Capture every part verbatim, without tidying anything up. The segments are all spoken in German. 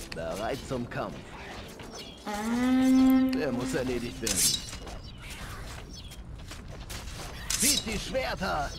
Bereit zum Kampf. Der muss erledigt werden. Zieht die Schwerter!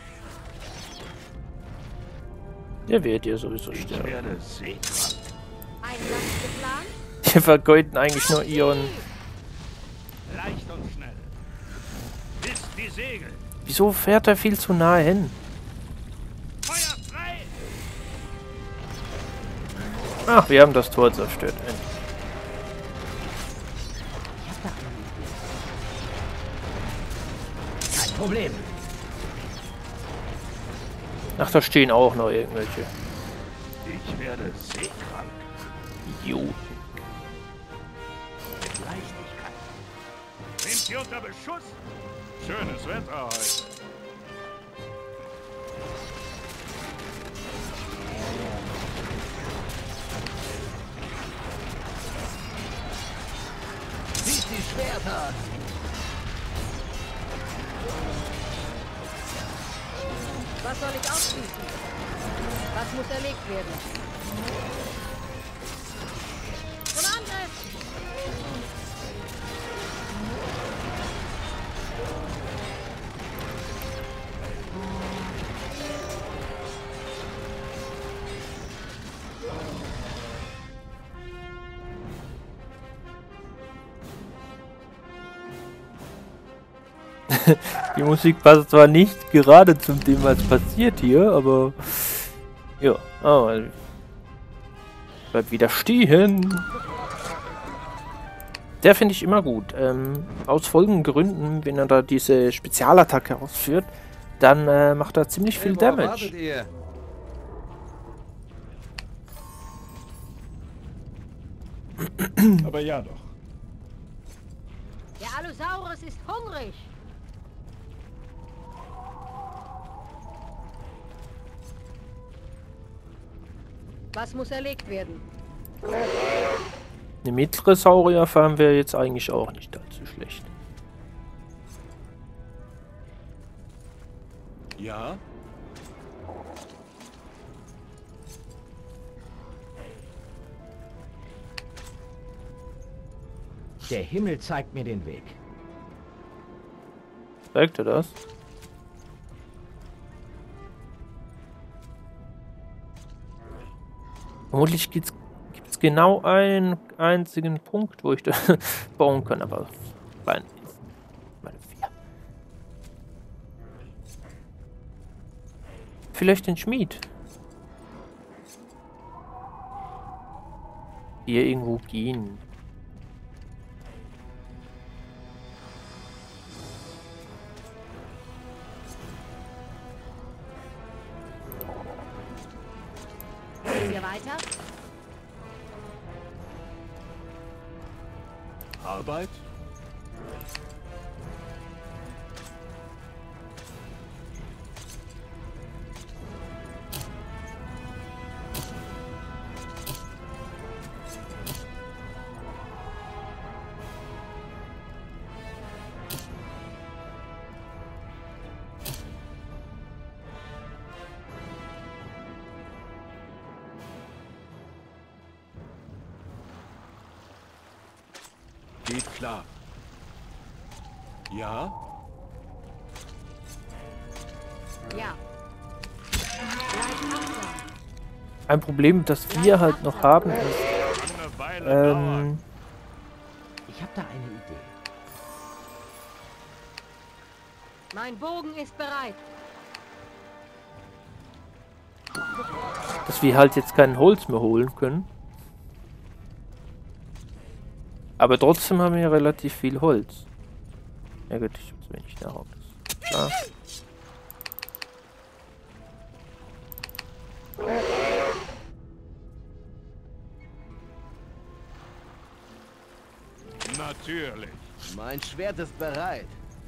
Der wird ja sowieso Ich sterben. werde seekrank. Einsatz geplant? Wir vergeuden eigentlich nur Ionen. Leicht und schnell. Bis die Segel. Wieso fährt er viel zu nahe hin? Feuer frei! Ach, wir haben das Tor zerstört. Kein Problem. Ach, da stehen auch noch irgendwelche Ich werde seekrank. Idioten. Mit Leichtigkeit. Sind Sie unter Beschuss? Schönes Wetter heute. Zieht die Schwerter! Was soll ich ausschließen? Was muss erlegt werden? Zum Angriff! Die Musik passt zwar nicht gerade zum dem, was passiert hier, aber ja, aber bleibt wieder stehen. Der finde ich immer gut. Ähm, aus folgenden Gründen, wenn er da diese Spezialattacke ausführt, dann äh, macht er ziemlich viel Hey, worauf Damage. wartet ihr? Aber ja doch. Der Allosaurus ist hungrig! Was muss erlegt werden? Eine mittlere Saurier fahren wir jetzt eigentlich auch nicht allzu schlecht. Ja? Der Himmel zeigt mir den Weg. Zeigt er das? Vermutlich gibt es genau einen einzigen Punkt, wo ich das bauen kann, aber meine, meine vier. Vielleicht den Schmied. Hier irgendwo gehen. Gehen wir weiter? Arbeit? Geht klar. Ja? Ja. Bleib achtsam. Ein Problem, das wir halt noch haben, ist, Kann eine Weile dauern. ähm, Ich habe da eine Idee. Mein Bogen ist bereit. dass wir halt jetzt kein Holz mehr holen können. Aber trotzdem haben wir ja relativ viel Holz. Ja gut, ich hab's wenig Nahrung. Klar. Natürlich. Mein Schwert ist bereit.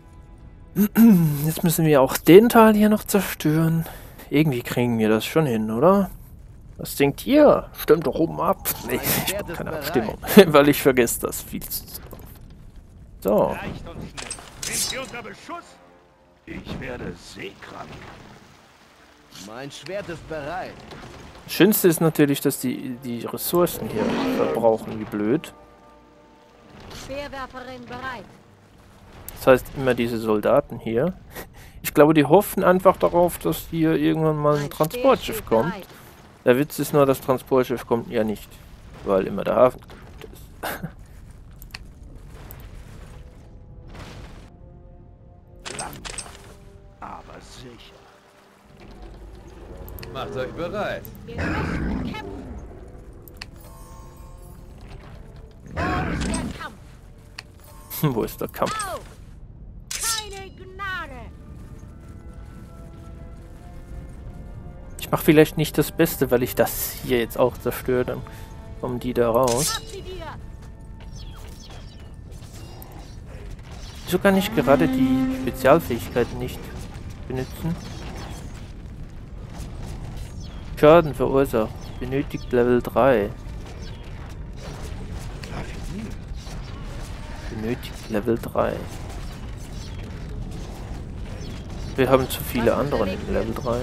Jetzt müssen wir auch den Teil hier noch zerstören. Irgendwie kriegen wir das schon hin, oder? Was denkt ihr? Stimmt doch oben ab. Nee, ich brauche keine Abstimmung, weil ich vergesse das viel zu oft. So. Leicht und schnell. Sind Sie unter Beschuss? Ich werde seekrank. Mein Schwert ist bereit. Das Schönste ist natürlich, dass die, die Ressourcen hier verbrauchen wie blöd. Speerwerferin bereit. Das heißt, immer diese Soldaten hier. Ich glaube, die hoffen einfach darauf, dass hier irgendwann mal ein Transportschiff kommt. Der Witz ist nur, das Transportschiff kommt ja nicht, weil immer der Hafen kaputt ist. Langsam, aber sicher. Macht euch bereit. Wir müssen kämpfen. Wo ist der Kampf? Wo ist der Kampf? Auf! Keine Gnade! Ich mache vielleicht nicht das Beste, weil ich das hier jetzt auch zerstöre. Dann kommen die da raus. Mach sie dir! Wieso kann ich gerade die Spezialfähigkeiten nicht benutzen? Schaden verursacht. Benötigt Level drei. Benötigt Level drei. Wir haben zu viele andere in Level drei.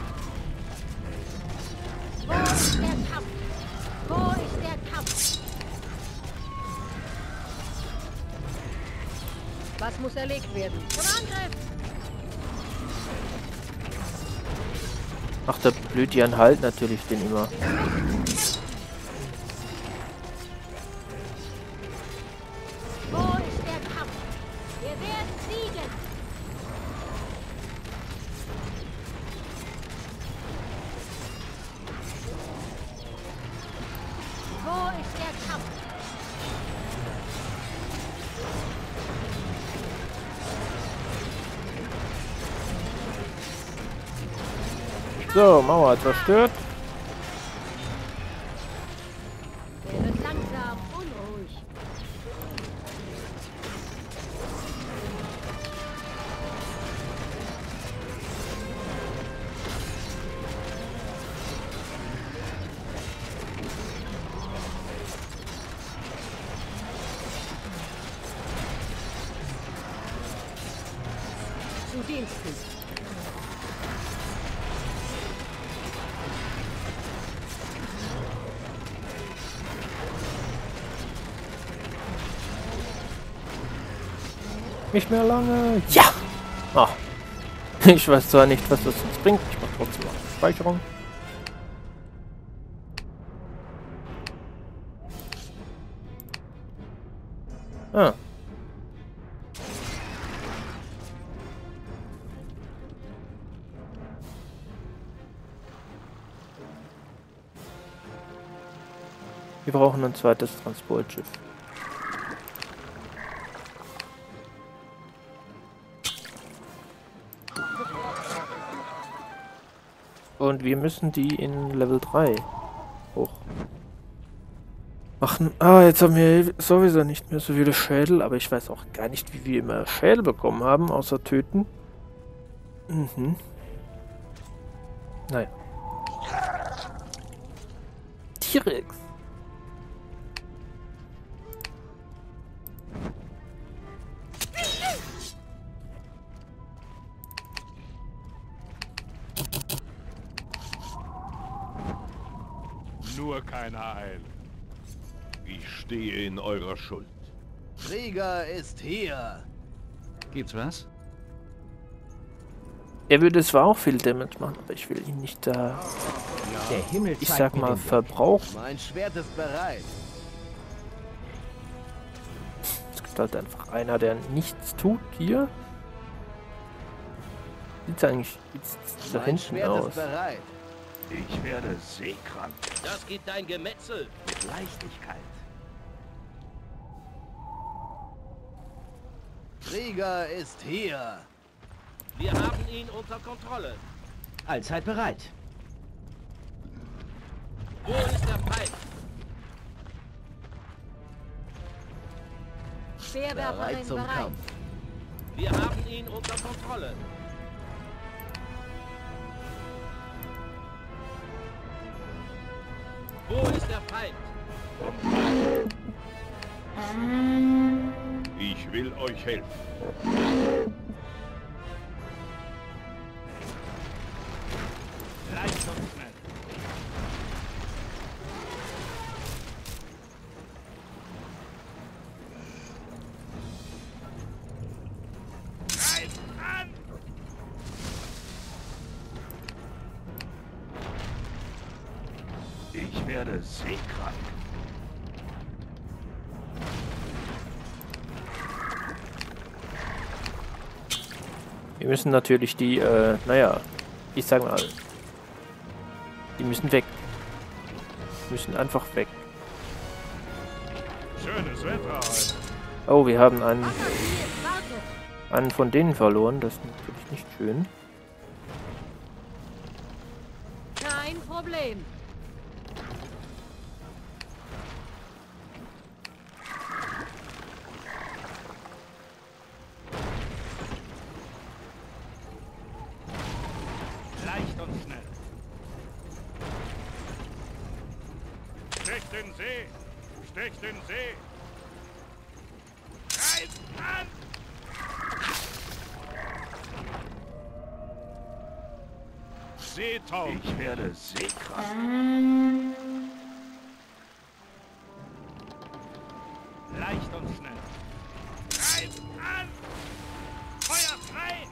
Wo ist der Kampf? Wo ist der Kampf? Was muss erlegt werden? Zum Angriff! Ach, der Blütian halt natürlich den immer. Wo ist der Kampf? Wir werden siegen! Wo ist der Kampf? So, Mauer zerstört. Der wird langsam unruhig. Zu Diensten. Nicht mehr lange. Ja! Ah. Ich weiß zwar nicht, was das uns bringt. Ich mache trotzdem noch Speicherung. Ah. Wir brauchen ein zweites Transportschiff. Und wir müssen die in Level drei hoch machen. Ah, jetzt haben wir sowieso nicht mehr so viele Schädel, aber ich weiß auch gar nicht, wie wir immer Schädel bekommen haben, außer töten. Mhm. Nein. T-Rex. Nur keine Eile. Ich stehe in eurer Schuld. Krieger ist hier. Gibt's was? Er würde zwar auch viel Damage machen, aber ich will ihn nicht da, Der Himmel ich zeigt sag mir mal, den Weg. verbrauchen. Mein Schwert ist bereit. Es gibt halt einfach einer, der nichts tut hier. Sieht eigentlich sieht's da Mein hinten Schwert aus. ist bereit. Ich werde seekrank. Das gibt ein Gemetzel. Mit Leichtigkeit. Krieger ist hier. Wir haben ihn unter Kontrolle. Allzeit bereit. Wo ist der Feind? Speerwerferin Bereit zum bereit. Kampf. Wir haben ihn unter Kontrolle. Wo ist der Feind? Ich will euch helfen. Leistungsschnell. werde seekrank. Wir müssen natürlich die, äh, naja, ich sag mal, die müssen weg. Die müssen einfach weg. Schönes Wetter heute. Oh, wir haben einen, Passagier, wartet! einen von denen verloren. Das ist natürlich nicht schön. Kein Problem. Leicht und schnell. Stecht in See! Stecht in See! Greif an! Seetaum! Ich werde seekrank. Leicht und schnell. Greif an! Feuer frei!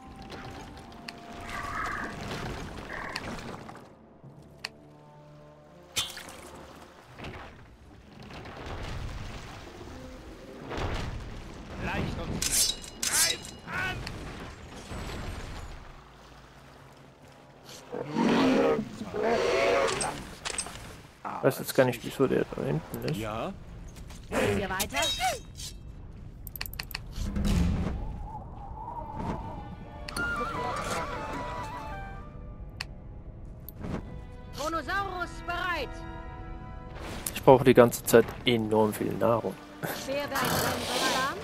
Leicht und schnell. Greif an! Ich weiß jetzt gar nicht, wieso der da hinten ist. Ja? Wollen wir weiter? Chronosaurus bereit. Ich brauche die ganze Zeit enorm viel Nahrung. Schwerwerfer bereit.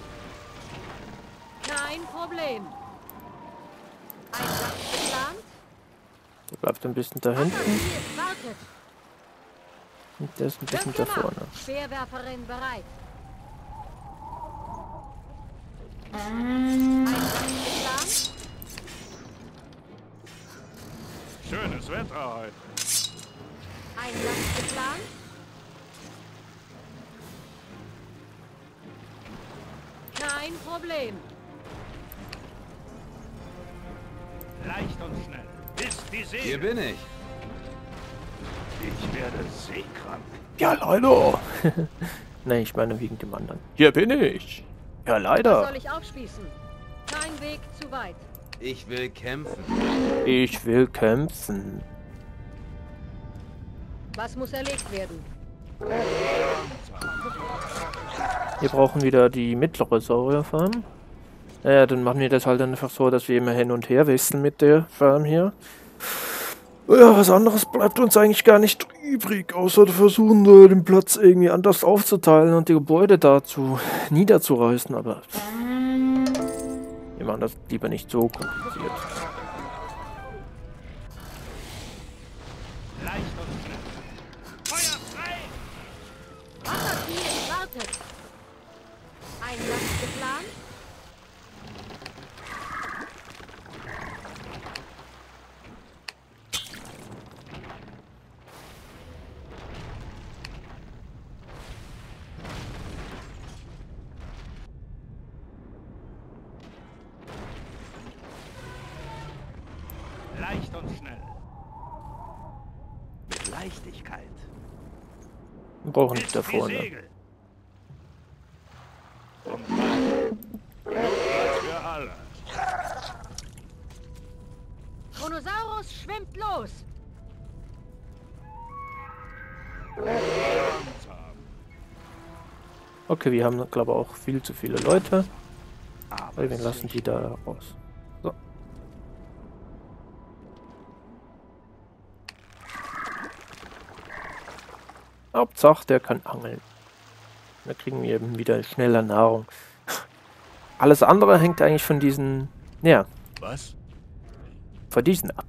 Kein Problem. Einsatz geplant. Der bleibt ein bisschen da hinten Passagier, wartet. und der ist ein bisschen Wird da gemacht. vorne. Schwerwerferin bereit. Einsatz geplant. Schönes Wetter heute. Einsatz geplant. Kein Problem. Leicht und schnell. Ist die See. Hier bin ich. Ich werde seekrank. Ja, leider. Nein, ich meine wegen dem anderen. Hier bin ich. Ja, Was leider. soll ich aufspießen? Kein Weg zu weit. Ich will kämpfen. Ich will kämpfen. Was muss erlegt werden? Wir brauchen wieder die mittlere Saurierfarm. Naja, dann machen wir das halt einfach so, dass wir immer hin und her wechseln mit der Farm hier. Ja, was anderes bleibt uns eigentlich gar nicht übrig, außer versuchen, den Platz irgendwie anders aufzuteilen und die Gebäude dazu niederzureißen, aber wir machen das lieber nicht so kompliziert. Leicht und schnell. Feuer frei! Passagier, wartet. Einsatz geplant. Leicht und schnell. Mit Leichtigkeit. Wir brauchen nicht Ist da die vorne. Segel. Platz für alle. Chronosaurus schwimmt los. Langsam. Okay, wir haben, glaube ich, auch viel zu viele Leute. Aber Wir lassen die da raus. So. Hauptsache, der kann angeln. Da kriegen wir eben wieder schneller Nahrung. Alles andere hängt eigentlich von diesen, ja, Was? von diesen ab.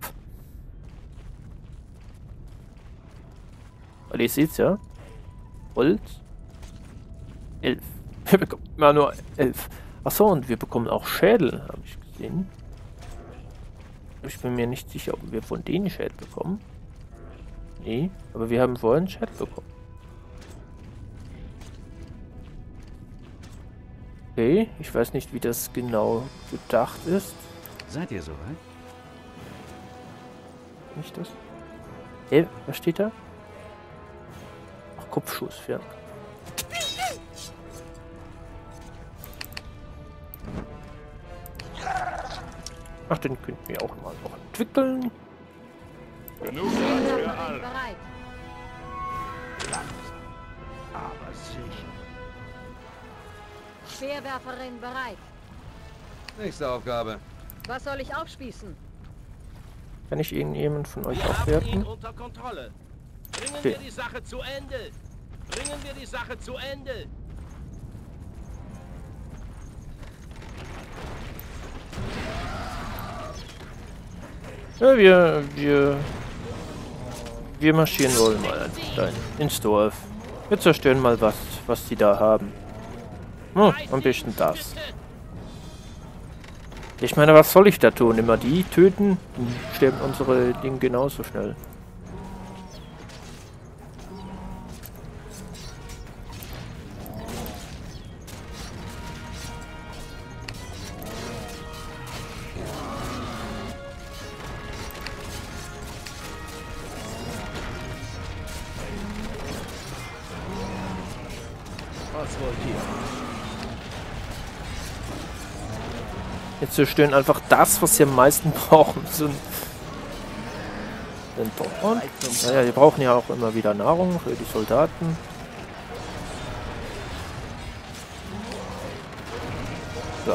Weil ihr seht's ja. Holz. Elf. Wir bekommen immer nur elf. Achso, und wir bekommen auch Schädel, habe ich gesehen. Ich bin mir nicht sicher, ob wir von denen Schädel bekommen. Nee, aber wir haben vorhin Schädel bekommen. Okay, ich weiß nicht, wie das genau gedacht ist. Seid ihr soweit? Nicht das? Hä, was steht da? Kopfschuss fern. Ach, den könnten wir auch mal noch entwickeln. Genug Platz für Speerwerferin alle. bereit. Langsam, aber sicher. Speerwerferin bereit. Nächste Aufgabe. Was soll ich aufspießen? Kann ich irgendjemand von euch Wir haben ihn aufwerten? unter Kontrolle. Bringen Okay. wir die Sache zu Ende. Bringen wir die Sache zu Ende. Ja, wir, wir, wir marschieren wohl mal dahin, ins Dorf. Wir zerstören mal was, was die da haben. Oh, am besten das. Ich meine, was soll ich da tun? Immer die töten? Dann sterben unsere Dinge genauso schnell. Was wollt ihr? Jetzt zerstören einfach das, was sie am meisten brauchen. So ein, ein Dorn. Naja, wir brauchen ja auch immer wieder Nahrung für die Soldaten. So.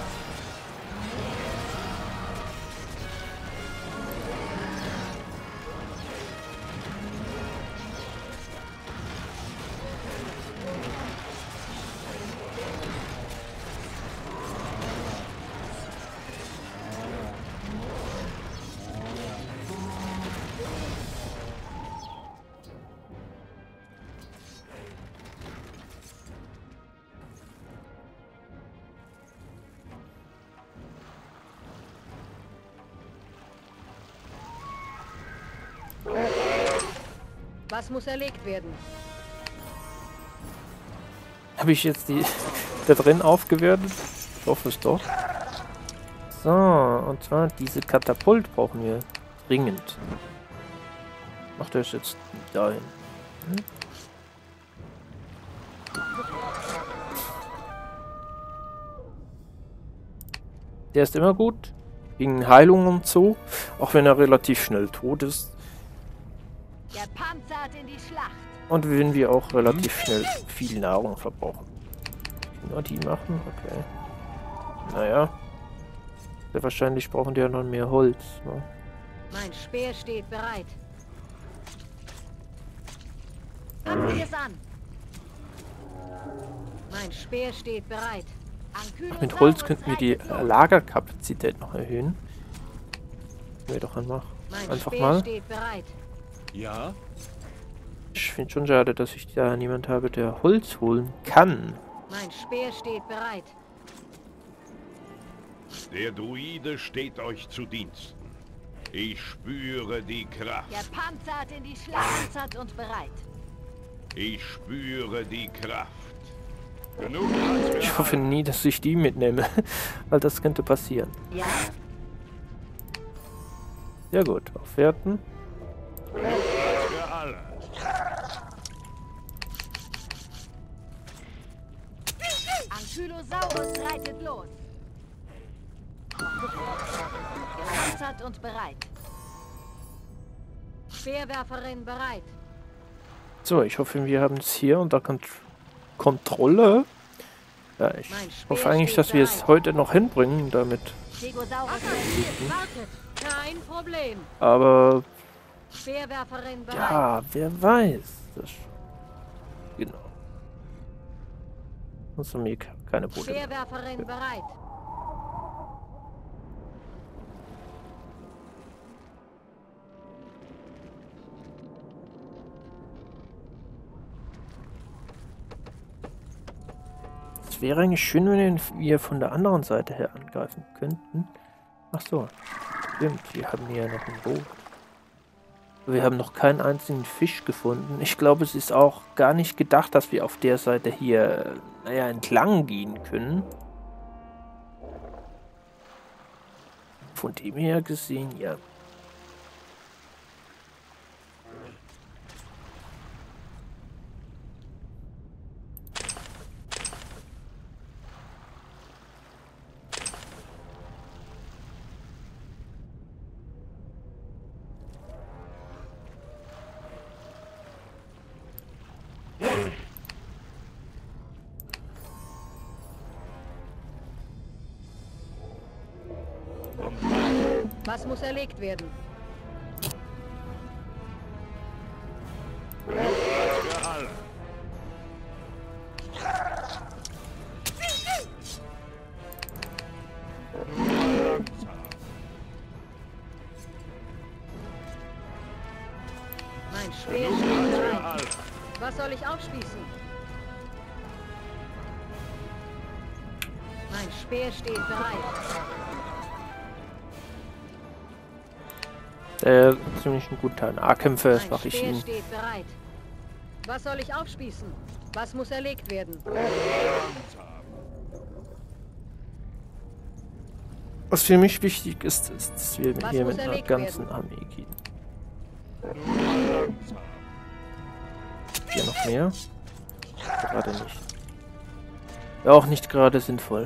Was muss erlegt werden? Habe ich jetzt die da drin aufgewertet? Ich hoffe es doch. So, und zwar diese Katapult brauchen wir dringend. Macht das jetzt dahin. Hm? Der ist immer gut. Gegen Heilung und so. Auch wenn er relativ schnell tot ist. Der Panzer in die Schlacht. Und wenn wir auch relativ schnell viel Nahrung verbrauchen. Nur die machen? Okay. Naja. Sehr wahrscheinlich brauchen die ja noch mehr Holz. Ne? Mein Speer steht bereit. Packen wir es an. Mein Speer steht bereit. Ach, mit Holz könnten wir die äh, Lagerkapazität noch erhöhen. Wir doch einfach, Mein einfach Speer mal. steht bereit. Ja? Ich finde schon schade, dass ich da niemand habe, der Holz holen kann. Mein Speer steht bereit. Der Druide steht euch zu Diensten. Ich spüre die Kraft. Der Panzer hat in die Schlacht panzert und bereit. Ich spüre die Kraft. Genug Platz für Ich hoffe nie, dass ich die mitnehme, weil das könnte passieren. Ja, Sehr gut, aufwerten. Platz für alle. Ankylosaurus reitet los. Gepanzert und bereit. Speerwerferin bereit. So, ich hoffe, wir haben es hier unter Kont Kontrolle. Ja, ich Mein Speer hoffe eigentlich, steht dass wir es bereit. heute noch hinbringen damit. Stegosaurus attackiert. Wartet. Kein Problem. Aber Speerwerferin bereit. ja, wer weiß das schon. Genau. Also mir keine Probleme. Speerwerferin bereit. Es wäre eigentlich schön, wenn wir von der anderen Seite her angreifen könnten. Ach so. Stimmt, wir haben hier noch ein Boot. Wir haben noch keinen einzigen Fisch gefunden. Ich glaube, es ist auch gar nicht gedacht, dass wir auf der Seite hier, naja, entlang gehen können. Von dem her gesehen, ja. Was muss erlegt werden? Für alle. Mein Speer steht bereit. Was soll ich aufspießen? Mein Speer steht bereit. Der ziemlich ein guter Nahkämpfer ist, mache ich ihn. Steht bereit. Was soll ich aufspießen? Was muss erlegt werden? Was für mich wichtig ist, ist, dass wir Was hier muss mit einer erlegt ganzen werden? Armee gehen. Hier noch mehr? Gerade nicht. Ja, auch nicht gerade sinnvoll.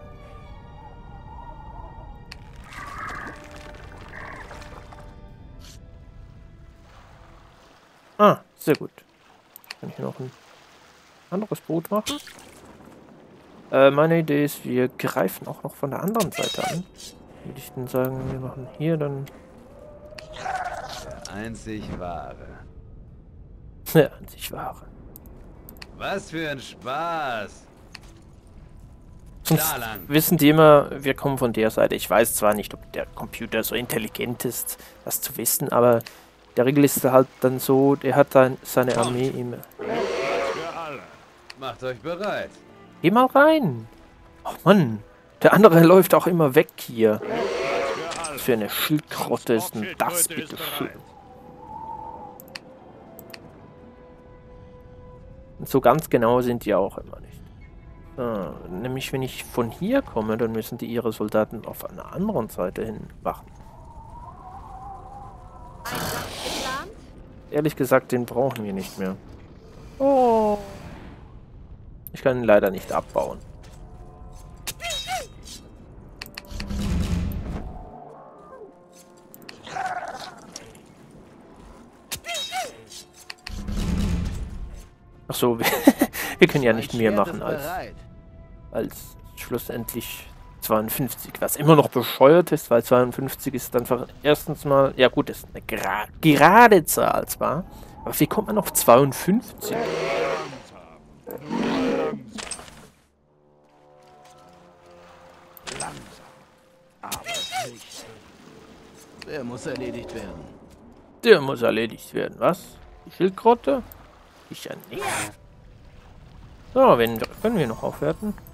Ah, sehr gut. Kann ich hier noch ein anderes Boot machen? Äh, meine Idee ist, wir greifen auch noch von der anderen Seite an. Würde ich denn sagen, wir machen hier dann... Der einzig wahre. Ja, an sich wahre. Was für ein Spaß. Sonst Da lang. wissen die immer, wir kommen von der Seite. Ich weiß zwar nicht, ob der Computer so intelligent ist, das zu wissen, aber der Regel ist halt dann so, der hat dann seine Armee immer. Für alle. Macht euch bereit. Geh mal rein. Ach Mann, der andere läuft auch immer weg hier. Für alle. Was für eine Schildkröte ist denn das, bitte schön. Und so ganz genau sind die auch immer nicht. Ah, nämlich wenn ich von hier komme, dann müssen die ihre Soldaten auf einer anderen Seite hin machen. Geplant? Ehrlich gesagt, den brauchen wir nicht mehr. Oh. Ich kann ihn leider nicht abbauen. Ach so, wir, wir können ja nicht mehr machen als, als schlussendlich zweiundfünfzig. Was immer noch bescheuert ist, weil zweiundfünfzig ist einfach erstens mal, ja gut, ist eine gra gerade Zahl zwar, aber wie kommt man auf zweiundfünfzig? Langsam, aber sicher. Der muss erledigt werden. Der muss erledigt werden, was? Die Schildkröte? Ich ja nicht. So, wen können wir noch aufwerten?